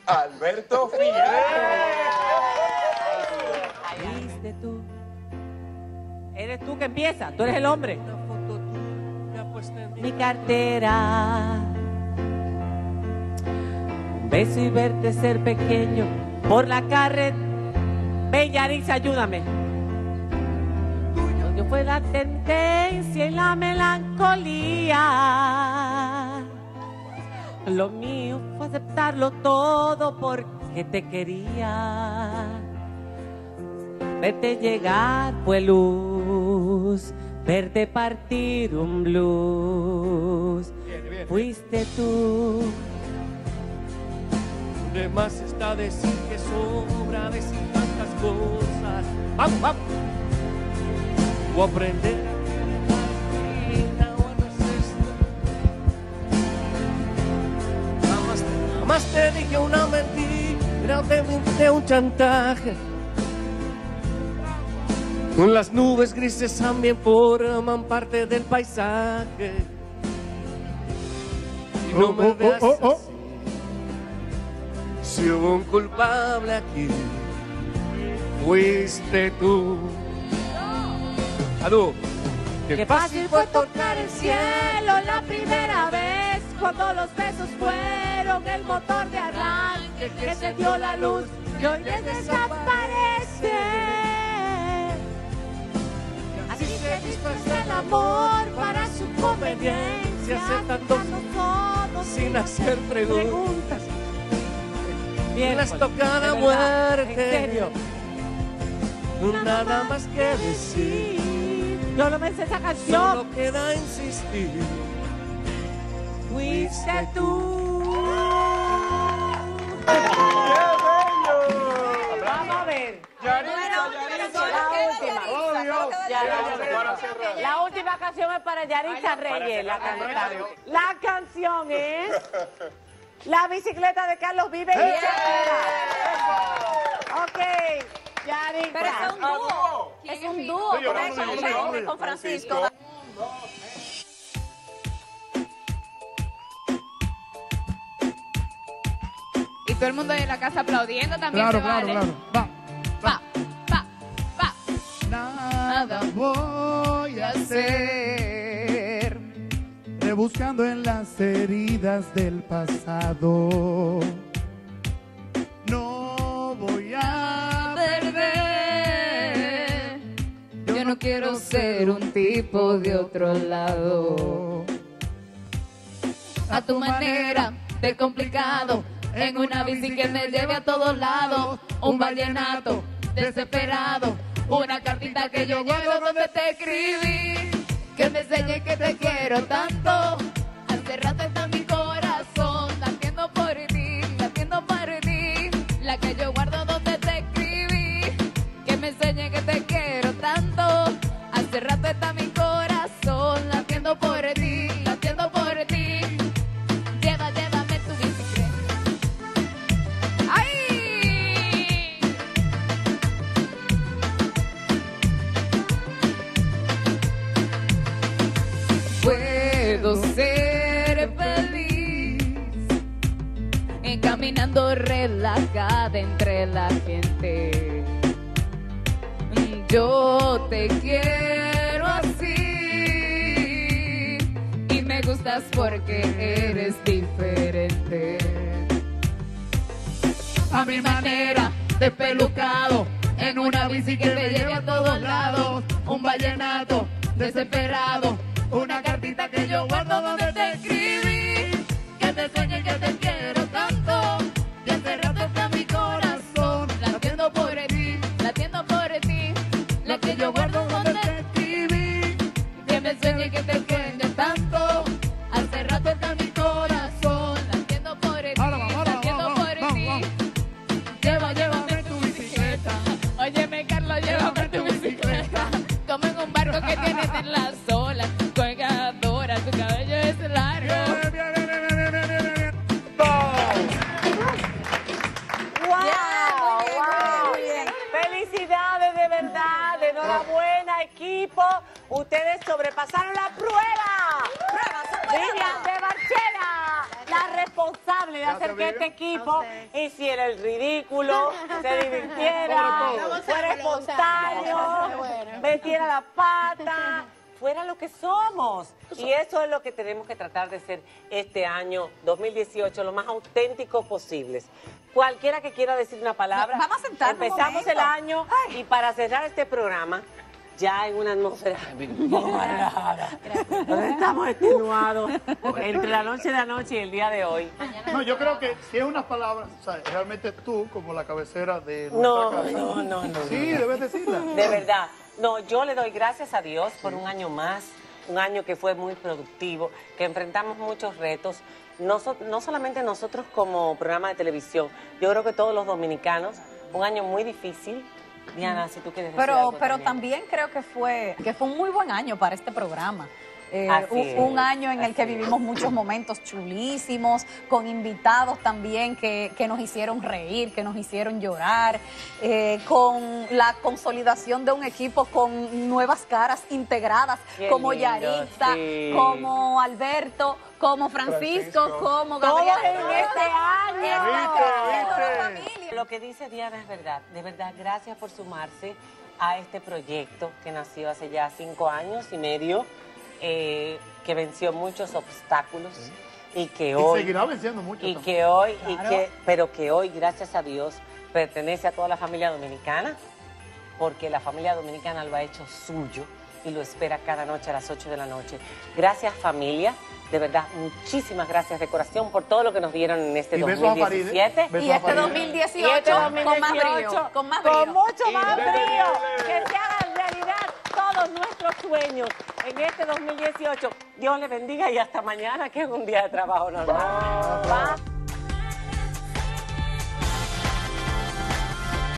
Alberto Figueroa. Ahí viste tú. Eres tú que empieza, tú eres el hombre. Mi cartera. Un beso y verte ser pequeño por la carretera. Ven, Yaritza, ayúdame. Yo fue la tendencia y la melancolía. Lo mío fue aceptarlo todo porque te quería. Verte llegar fue luz, verte partir un blues. Bien. Fuiste tú. De más está decir que sobra decir tantas cosas. Vamos, vamos. O aprender a jamás te dije una mentira, te inventé un chantaje. Las nubes grises también forman parte del paisaje. Y no me veas así. Si hubo un culpable aquí, fuiste tú. Salud. Qué fácil fue tocar el cielo la primera vez, cuando los besos fueron el motor de arranque que se dio la luz y hoy desaparece. Así se disfraza el amor para su conveniencia, aceptando sin hacer preguntas. Bien, les toca la muerte. ¿En serio? Nada más que decir. Yo no me sé esa canción. Solo queda insistir. Fuiste tú. Vamos a ver. La última canción es para Yaritza Reyes. La canción es La bicicleta de Carlos Vives y Shakira. Ok. Yaritza. Pero es un dúo. Es un dúo con Francisco. Y todo el mundo en la casa aplaudiendo también. Claro, se vale. claro. Va. Nada voy a hacer, rebuscando en las heridas del pasado. No voy a perder. Yo no quiero ser un tipo de otro lado. A tu manera de complicado, en una bici que me lleve a todos lados, un vallenato desesperado, una cartita que yo guardo donde te escribí, que me enseñe que te quiero tanto. Hace rato está mi corazón latiendo por ti, la que yo guardo donde te escribí, que me enseñe que te quiero tanto. Hace rato está mi corazón latiendo por ti, llévame tu bicicleta. ¡Ay! Puedo ser feliz caminando relajada entre la gente. Yo te quiero así y me gustas porque eres diferente. A mi manera, despelucado, en una bici que te lleve a todos lados, un vallenato desesperado, una cartita que yo guardo donde te escribí, que te enseñe que te quiero tanto, y hace rato está mi corazón latiendo por ti, la que yo guardo donde te escribí, que me enseñe que te quiero tanto, hace rato está mi corazón latiendo por ti, llévame tu bicicleta, óyeme Carlos, llévame tu bicicleta, como en un barco que tienes en las olas, colgadora, tu cabello es largo. Felicidades de verdad, enhorabuena equipo, ustedes sobrepasaron la prueba. Vivian de Barchena, la responsable. responsable de hacer que este equipo hiciera el ridículo, se divirtiera, fuera espontáneo, metiera la pata, fuera lo que somos. Y eso es lo que tenemos que tratar de ser este año 2018, lo más auténtico posibles. Cualquiera que quiera decir una palabra, vamos a sentarnos empezamos el año y para cerrar este programa, ya en una atmósfera moderada, donde estamos extenuados entre la noche de anoche y el día de hoy. No, yo creo que si es unas palabras, o sea, realmente tú, como la cabecera de nuestra casa. No. Sí, debes decirla. De verdad. No, yo le doy gracias a Dios por un año más, un año que fue muy productivo, que enfrentamos muchos retos, no solamente nosotros como programa de televisión, yo creo que todos los dominicanos, un año muy difícil. Diana, si tú quieres decir algo Pero también creo que fue un muy buen año para este programa. Un año en el que vivimos muchos momentos chulísimos, con invitados también que nos hicieron reír, que nos hicieron llorar, con la consolidación de un equipo con nuevas caras integradas, como Yaritza, como Alberto, como Francisco, como Gabriel. Todos en este año. Familia. Lo que dice Diana es verdad. De verdad, gracias por sumarse a este proyecto que nació hace ya 5 años y medio. Que venció muchos obstáculos y que hoy seguirá venciendo mucho pero que hoy, gracias a Dios, pertenece a toda la familia dominicana, porque la familia dominicana lo ha hecho suyo y lo espera cada noche a las 8 de la noche. Gracias, familia. De verdad, muchísimas gracias de corazón por todo lo que nos dieron en este 2017. Y este 2018 con más brío. Con mucho más brío. Que se hagan realidad todos nuestros sueños en este 2018. Dios les bendiga y hasta mañana, que es un día de trabajo normal.